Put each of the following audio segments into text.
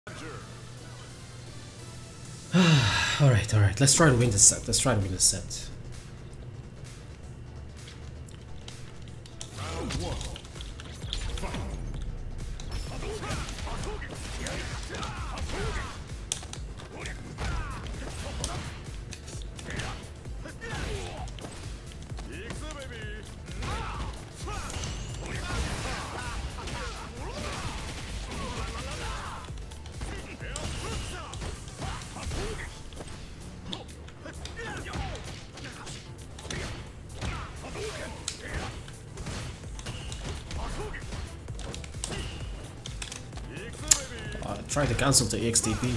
Alright, alright. Let's try to win this set. Let's try to win this set. Try to cancel the EXTP.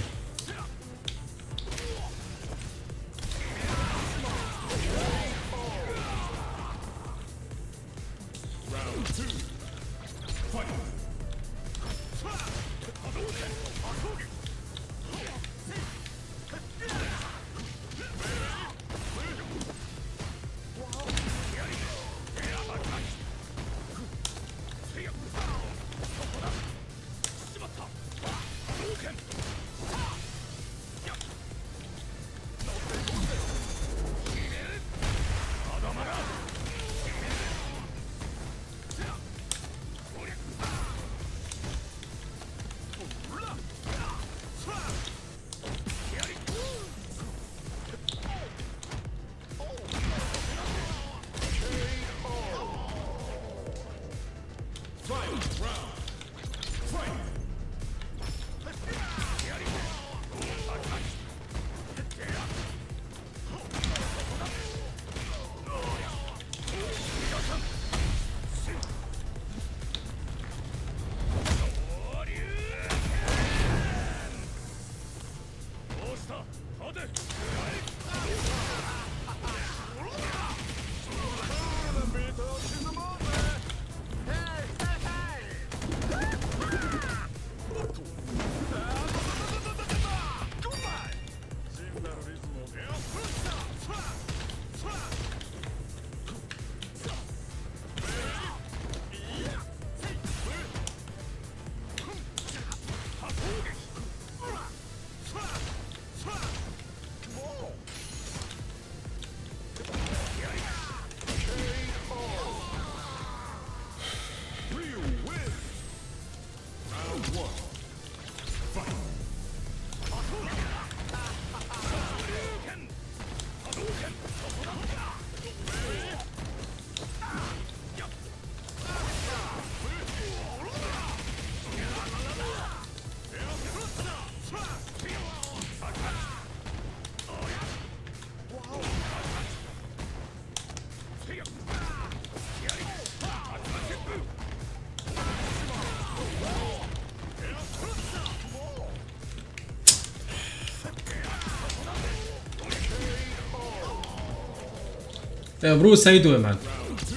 Yeah, Bruce, how you doing, man?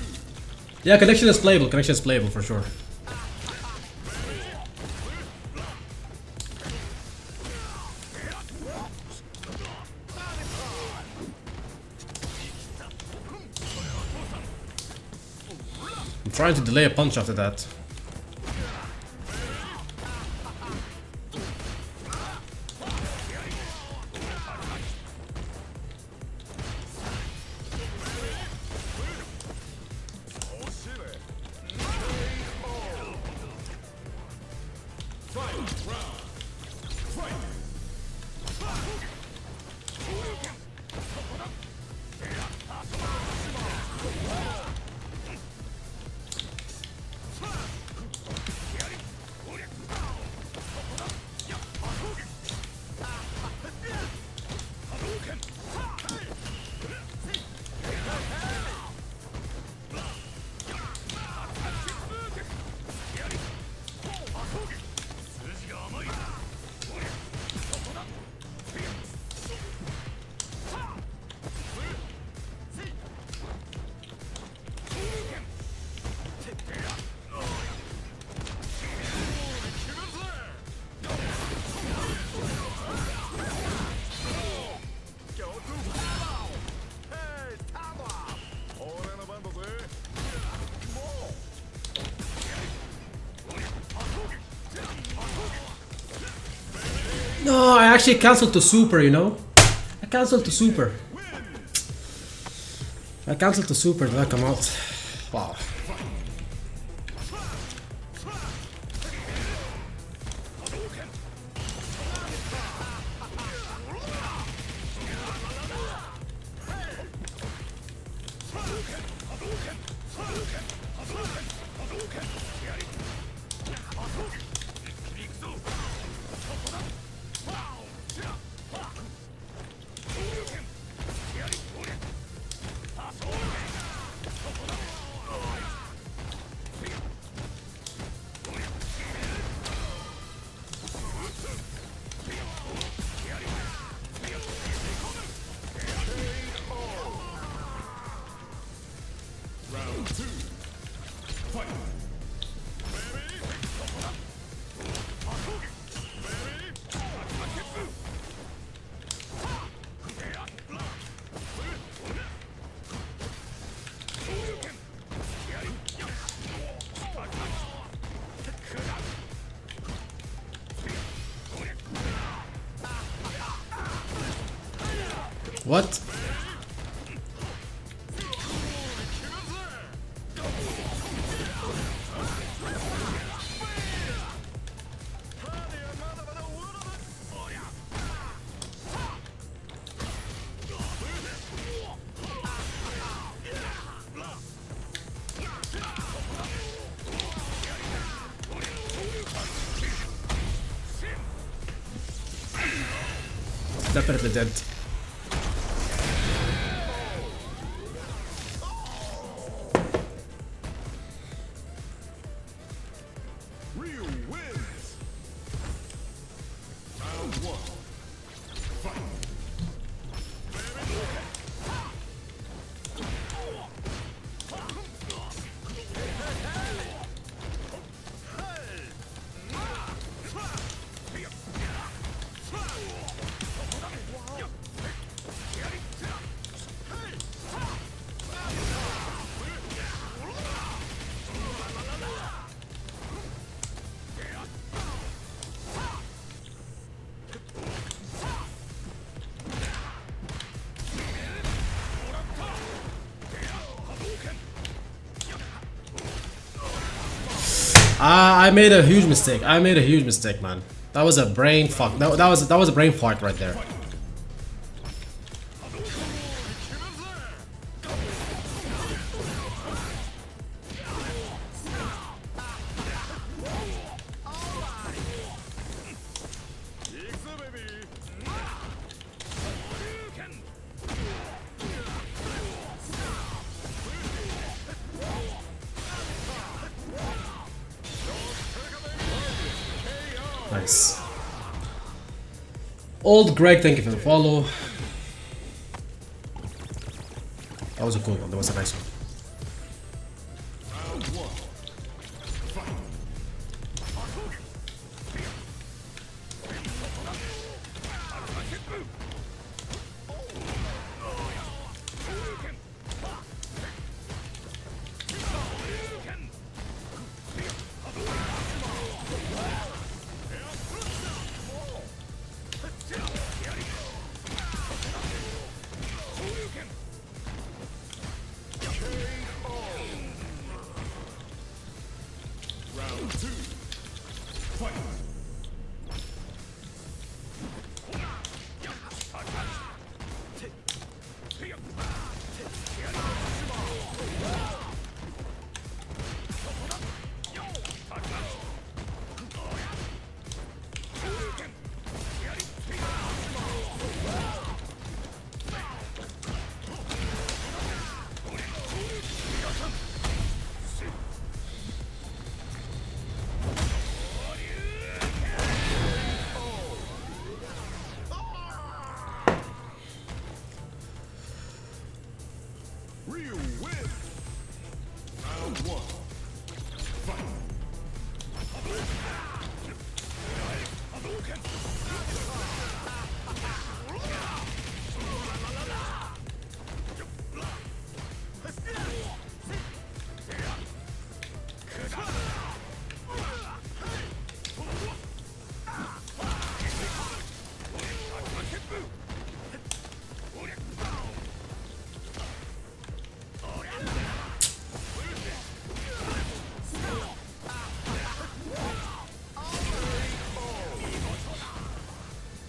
Yeah, connection is playable. Connection is playable for sure. I'm trying to delay a punch after that. No, I actually cancelled the super, you know? I cancelled the super. I cancelled the super, did I come out? Wow. What? Definitely dead. I made a huge mistake. I made a huge mistake, man. That was a brain fuck. That was a brain fart right there. Nice. Old Greg, thank you for the follow. That was a cool one. That was a nice one.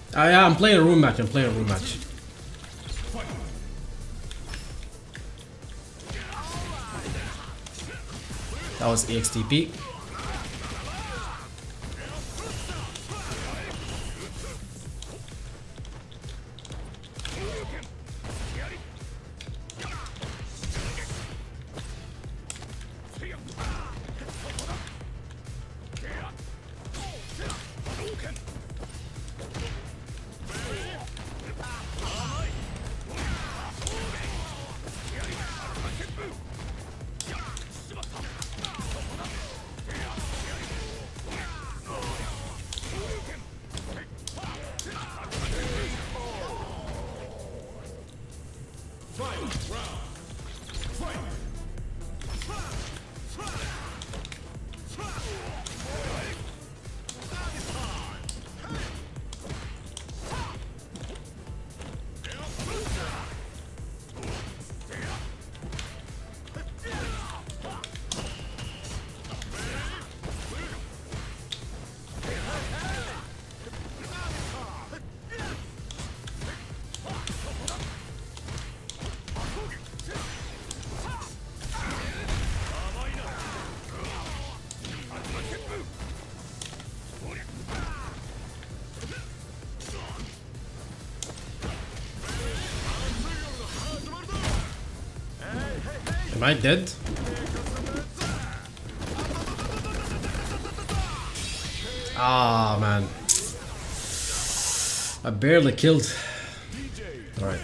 Yeah, I'm playing a room match. I'm playing a room match. That was EXTP. Am I dead? Ah, man. I barely killed. Alright.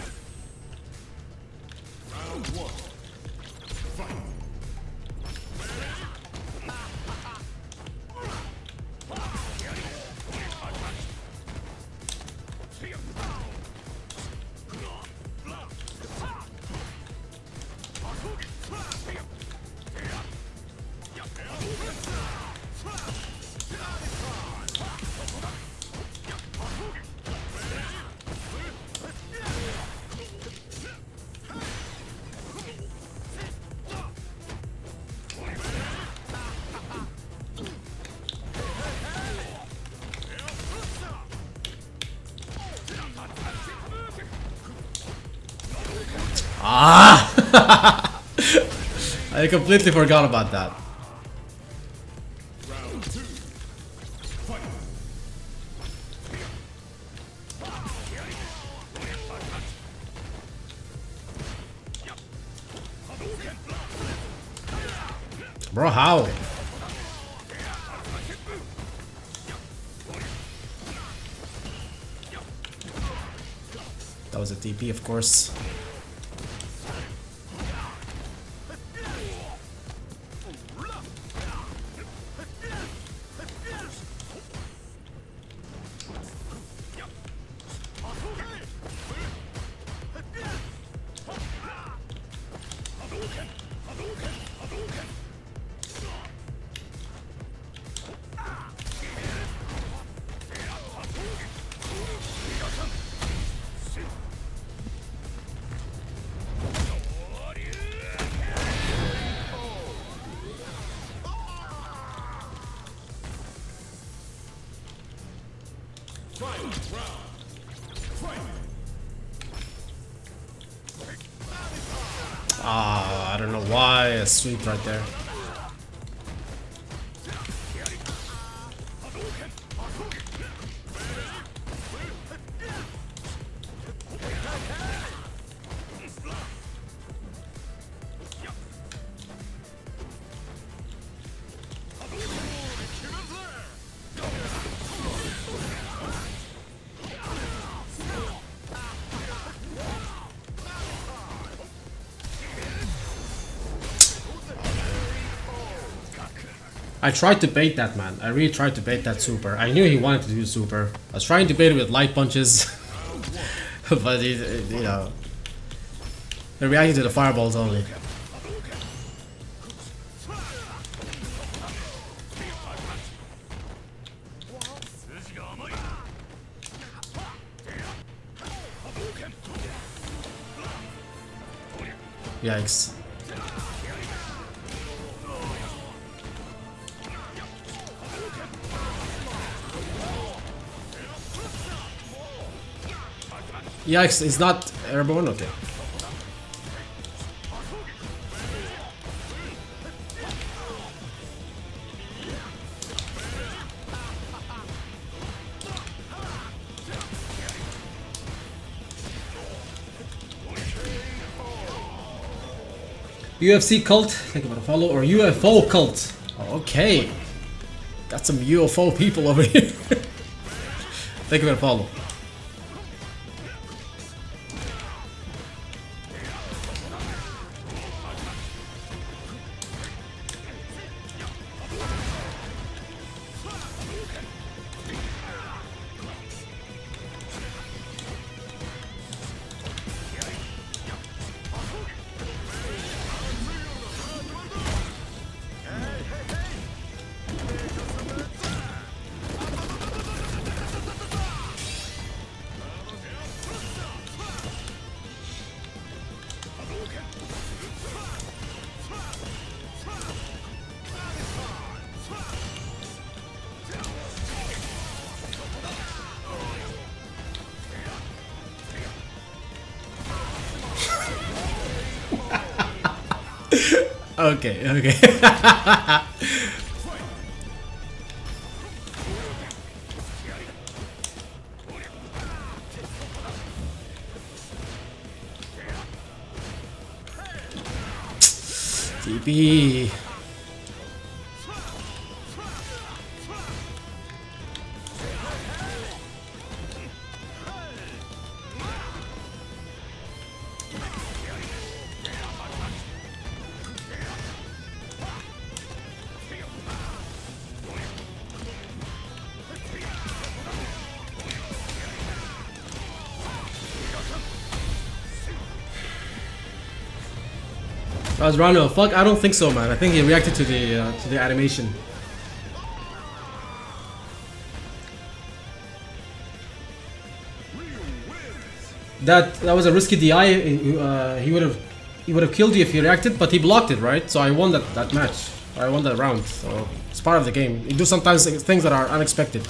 Ah! I completely forgot about that. Bro, how? That was a TP, of course. Ah, I don't know why a sweep right there. I tried to bait that, man. I really tried to bait that super. I knew he wanted to do super. I was trying to bait it with light punches. But he, you know, they're reacting to the fireballs only. Yikes. Yeah, it's not airborne. Okay. UFC cult, thank you for the follow, or UFO cult. Okay. Got some UFO people over here. Thank you for the follow. Okay, okay. TP. Rano, fuck, I don't think so, man. I think he reacted to the animation. That was a risky DI. He would have killed you if he reacted, but he blocked it, right? So I won that match. I won that round. So it's part of the game. You do sometimes things that are unexpected.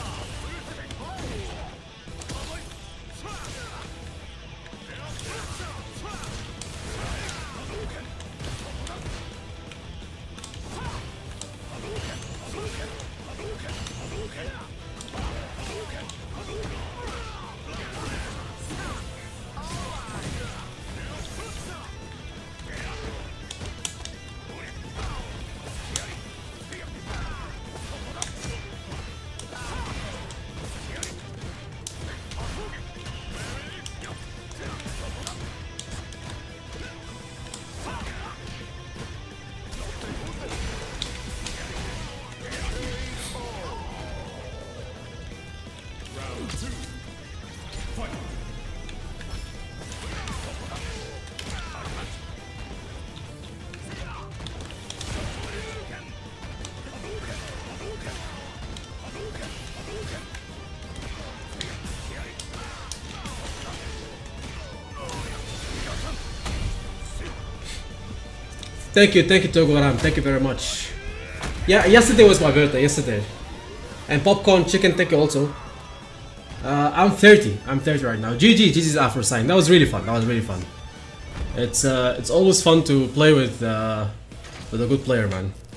Thank you, Togoram. Thank you very much. Yeah, yesterday was my birthday, yesterday. And Popcorn Chicken, thank you also. I'm 30 right now. GG's Afro sign. That was really fun. It's always fun to play with a good player, man.